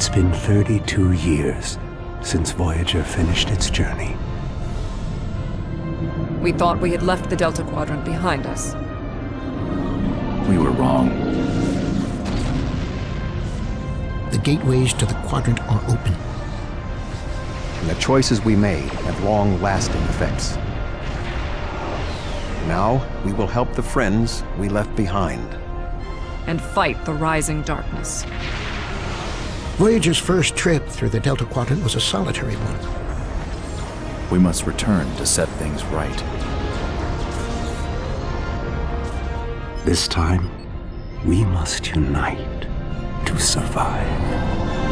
It's been 32 years since Voyager finished its journey. We thought we had left the Delta Quadrant behind us. We were wrong. The gateways to the Quadrant are open. And the choices we made have long-lasting effects. Now, we will help the friends we left behind. And fight the rising darkness. Voyager's first trip through the Delta Quadrant was a solitary one. We must return to set things right. This time, we must unite to survive.